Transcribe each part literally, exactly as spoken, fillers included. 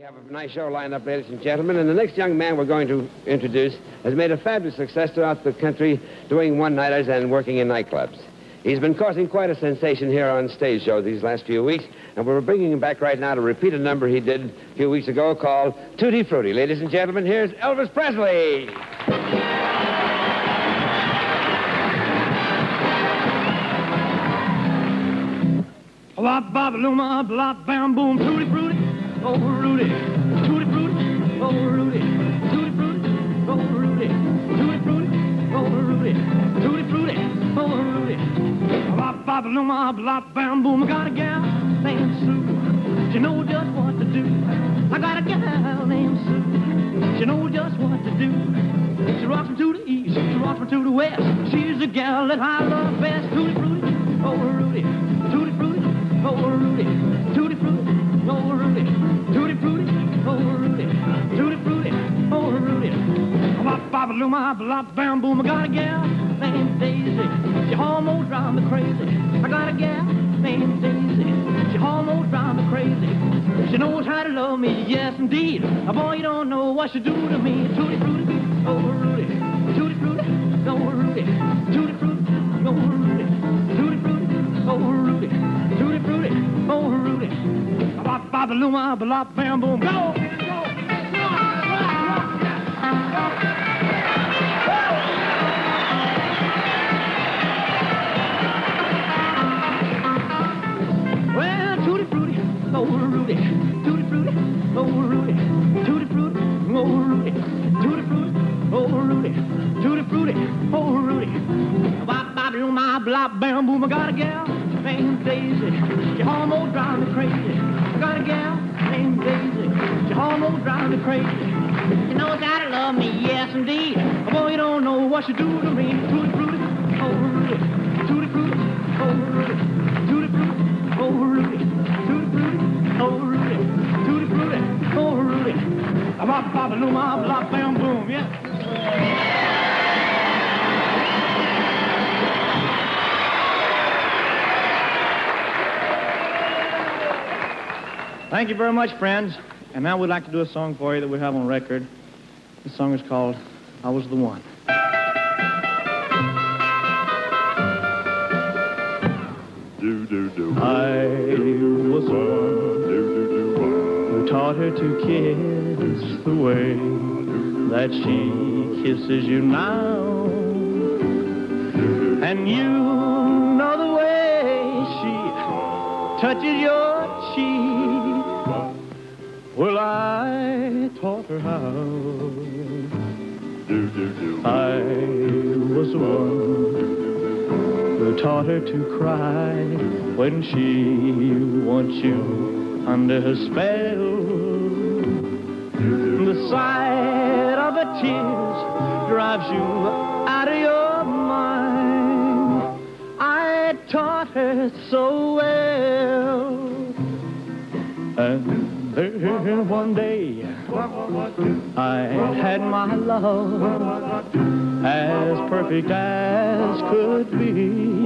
have a nice show lined up, ladies and gentlemen, and the next young man we're going to introduce has made a fabulous success throughout the country doing one-nighters and working in nightclubs. He's been causing quite a sensation here on stage shows these last few weeks, and we're bringing him back right now to repeat a number he did a few weeks ago called Tutti Frutti. Ladies and gentlemen, here's Elvis Presley. Bop, bop, luma, blop, bam, boom, tutti frutti, oh, Rudy, tutti frutti, oh, Rudy, tutti frutti, oh, Rudy, tutti frutti, oh, Rudy, tutti frutti, oh, Rudy. Bop, bop, luma, blop, bam, boom, I got a gal named Sue, she knows just what to do. I got a gal named Sue, she knows just what to do. She rocks me to the east, she rocks me to the west, she's the gal that I love best. Tutti frutti, oh, Rudy, tutti frutti, oh, Rudy, tutti frutti, oh, Rudy, tutti frutti, oh, Rudy, tutti frutti, oh, Rudy. Bop, bop, luma, blop, bam, boom, I got a gal named Daisy, she almost drives me crazy. I got a gal named Daisy, she almost drives me crazy. She knows how to love me, yes, indeed. Oh, boy, you don't know what she do to me. Tutti frutti, oh, Rudy, tutti frutti, oh, Rudy, tutti frutti, oh, Rudy, tutti frutti, oh, Rudy, tutti frutti, oh, Rudy. Bop, bop, luma, blop, bam, boom, go, go. Well, tutti frutti, oh, Rudy, tutti frutti, oh, Rudy, tutti frutti, oh, Rudy, tutti frutti, oh, Rudy, tutti frutti, oh, Rudy. Bop, bop, luma, blop, bam, boom, I got a gal named Daisy, she almost drives me crazy. I got a gal named Daisy, she almost drives me crazy. She knows how to love me, yes indeed. Oh, boy, you don't know what she do to me. Tutti frutti, oh, Rudy, tutti frutti, oh, Rudy, tutti frutti, oh, Rudy, tutti frutti, oh, Rudy, tutti frutti, oh, Rudy. Bop, bop, luma, blop, bam, boom, yeah. Thank you very much, friends. And now we'd like to do a song for you that we have on record. The song is called I Was the One. Do, do, do. I was the one who taught her to kiss the way that she kisses you now. And you know the way she touches your cheek. Well, I taught her how. Do, do, do. I was the one who taught her to cry when she wants you under her spell. The sight of her tears drives you out of your mind. I taught her so well. And then one day I had my love as perfect as could be.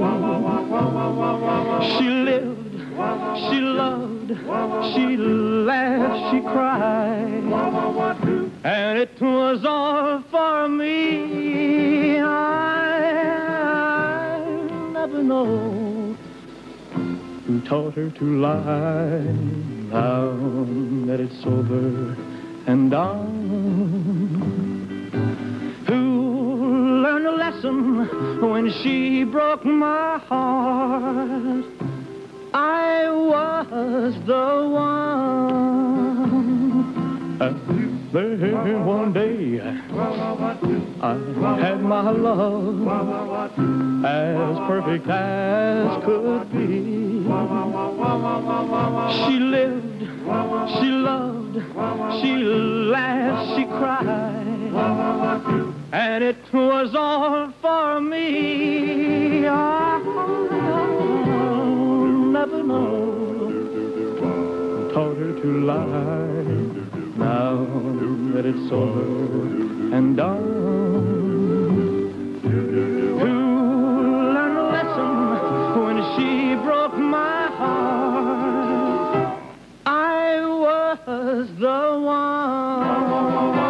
She lived, she loved, she laughed, she cried, and it was all for me. I never know who taught her to lie. Now that it's over and done, who learned a lesson when she broke my heart. I was the one. And then one day I had my love as perfect as could be. She lived, she loved, she laughed, she cried, and it was all for me. I'll never know who taught her to lie. Now that it's over and done, who learned a lesson when she broke my heart. I was was the one.